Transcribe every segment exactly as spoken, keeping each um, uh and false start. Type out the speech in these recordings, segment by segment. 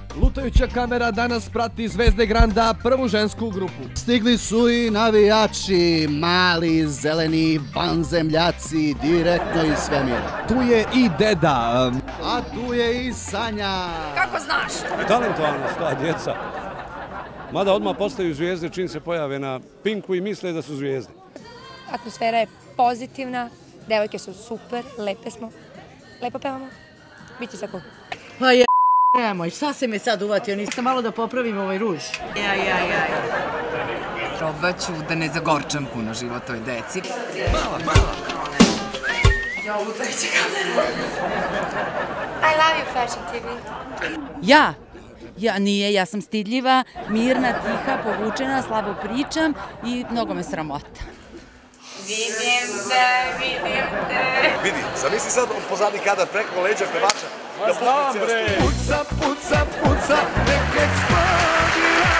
Lutajuća kamera danas prati Zvezde Granda, prvu žensku grupu. Stigli su i navijači, mali, zeleni, vanzemljaci, direktno iz svemira. Tu je i deda. A tu je i Sanja. Kako znaš? Talentovana sta djeca. Mada odmah postaju zvijezde čim se pojave na Pinku i misle da su zvijezde. Atmosfera je pozitivna, devojke su super, lepe smo, lepo pevamo. Biće svako. Pa je nemoj, šta se me sad uvatio, nisam malo da popravim ovaj ruž. Ja, ja, ja. Probat ću da ne zagorčam puno život toj deci. Mala, mala. Ja, lutajuća kamera. I love you, Fashion T V. Ja? Ja nije, ja sam stidljiva, mirna, tiha, povučena, slabo pričam i mnogo me sramota. Vidim te, vidim te. Vidi, zamisli sad pozadnji kadar preko leđa pevača. Ma znam bre! Puca, puca, puca, nek eksplodira!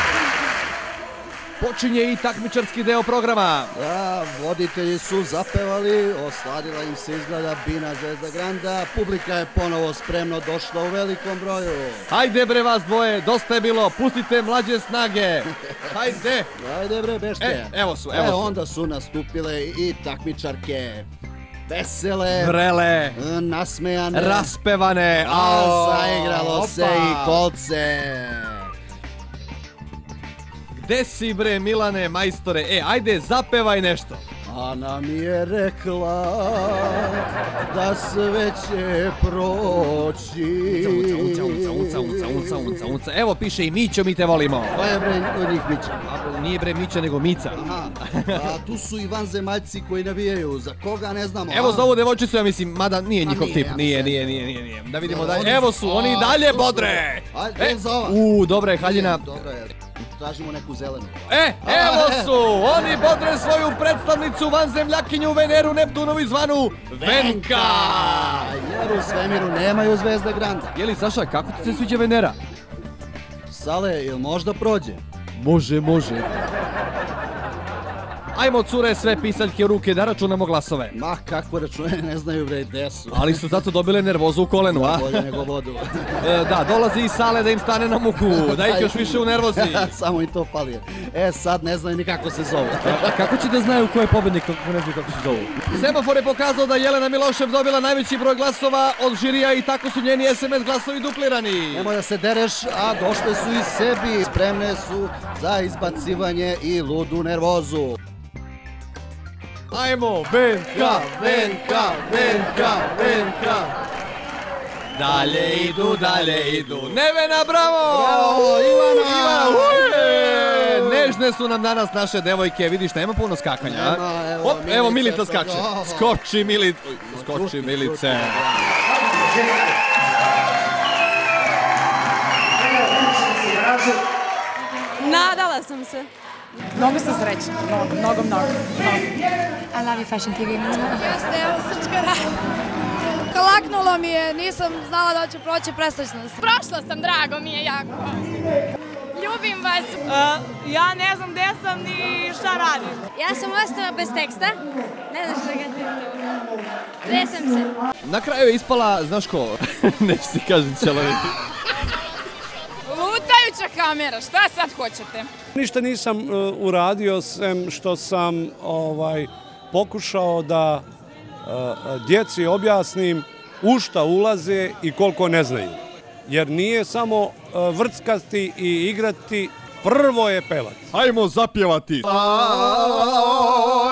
Počinje i takmičarski deo programa. Da, voditelji su zapevali, osladila im se izgleda bina Zvezda Granda, publika je ponovo spremno došla u velikom broju. Hajde bre vas dvoje, dosta je bilo, pustite mlađe snage. Hajde! Hajde bre, bešte. E, evo su, evo e, su. onda su nastupile i takmičarke. Vesele, vrele, nasmejane, raspevane, a zaigralo se i kolce. Gde si bre Milane majstore, e ajde zapevaj nešto. Ana mi je rekla da sve će proći. Unca, unca, unca, unca, unca, unca, unca. Evo piše i Mićo, mi te volimo. Ko je bre njih Mića? Nije bre Mića nego Mica. Aha, a tu su i vanzemaljci koji navijaju, za koga ne znamo. Evo za ovu devojčicu, ja mislim, mada nije njihov tip, nije, nije, nije, nije, nije. Da vidimo dalje, evo su, oni dalje bodre. Ajde, za ova. Uuu, dobra je haljina. Dobra je, tražimo neku zelenu. E, evo su, oni bodre svoju predstavnicu vanzemljakinju Veneru Neptunovi zvanu Venka. Jer u svemiru nemaju Zvezde Granda. Jeli Saša, kako ti se sviđa Venera? Sale, ili možda prođe? Može, može. Ajmo cure sve pisaljke u ruke da računamo glasove. Ma kako račune, ne znaju bre gde su. Ali su zato dobile nervozu u kolenu, a? Bolje nego vodu. E, da, dolazi iz sale da im stane na muku, da ih još više u nervozi. Samo im to fali. E, sad ne znaju ni kako se zovu. A kako će da znaju ko je pobednik kako ne znaju kako se zovu? Semafor je pokazao da Jelena Milošev dobila najveći broj glasova od žirija i tako su njeni es em es glasovi duplirani. Nemoj da se dereš, a došle su i sebi. Spremne su za izbacivanje i ludu nervozu. Ajmo, Venka, Venka, Venka, Venka. Dalje idu, dalje idu. Nevena, bravo! Bravo, Ivana! Ivana, uje! Nežne su nam danas naše devojke, vidiš, nema puno skakanja. Nema, evo, Hop, Milica evo Milica skače. skače. Skoči Milica. Skoči Milice. Nadala sam se. Mnogo sam srećna, mnogo, mnogo, mnogo. I love you, Fashion T V. Jeste, evo srčka rada. Kalaknulo mi je, nisam znala da ću proći, presrećna sam. Prošla sam, drago mi je jako. Ljubim vas. Ja ne znam gde sam ni šta radim. Ja sam ostala bez teksta, ne znam što ga te to. Tresem se. Na kraju je ispala, znaš ko, neću ti kažem čelovi. Lutajuća kamera, šta sad hoćete? Ništa nisam uh, uradio, sem što sam ovaj, pokušao da uh, djeci objasnim u šta ulaze i koliko ne znaju. Jer nije samo uh, vrckasti i igrati, prvo je pevati. Hajmo zapjevati.